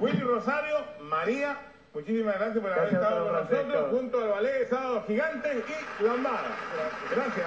Willy Rosario, María, muchísimas gracias por haber estado con nosotros, junto al ballet Sábado Gigante y Lambada. Gracias.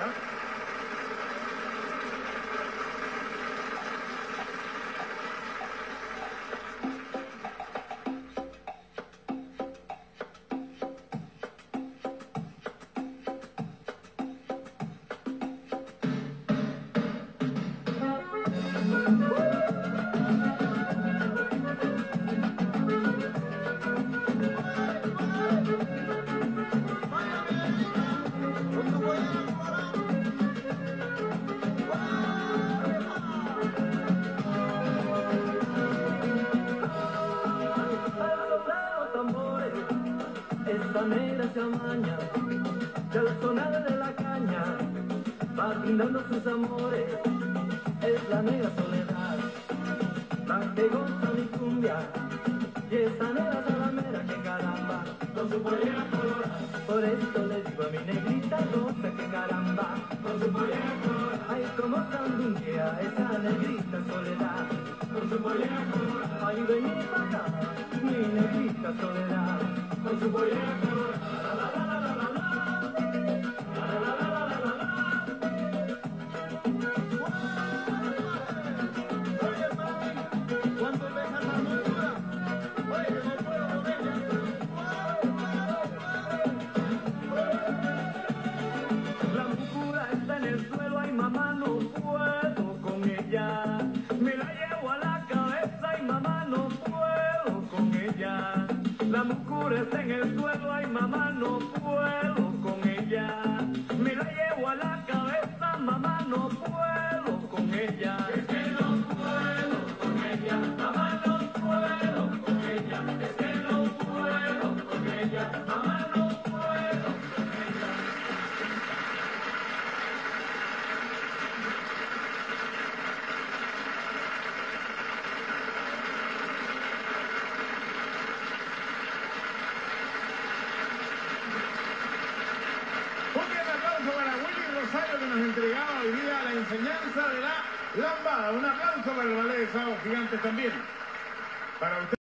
Esta negra se amaña, que al sonar de la caña va brindando sus amores. Es la negra soledad, la que goza mi cumbia, y esa negra salamera que caramba, con su pollera colorada. Por eso le digo a mi negrita goza que caramba, con su pollera colorada. Ay, como sandunguea esa negrita soledad, con su pollera colorada. Ay, vení para acá, mi negrita soledad, con su pollera colorada. Mamá, no puedo con ella, me la llevo a la cabeza y mamá, no puedo con ella. La mucura está en el suelo, ay mamá, no puedo con ella. Me la llevo a la cabeza, mamá, no puedo con ella. Es que no puedo con ella, mamá, no puedo con ella. Es que no puedo con ella, mamá, no puedo con ella. Para Willy Rosario, que nos entregaba hoy día la enseñanza de la lambada. Un aplauso para el ballet de Sábado Gigantes también. Para usted.